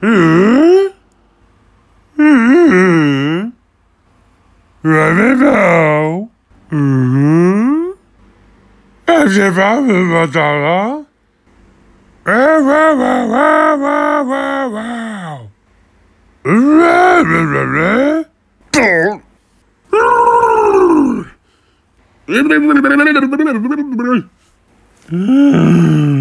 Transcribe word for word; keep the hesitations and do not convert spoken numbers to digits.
Hmm? Hmm? Let me know. Hmm? Is it probably what I want? Wow, wow, wow, wow, wow, wow, wow. Blah, blah, blah, blah. Hmm.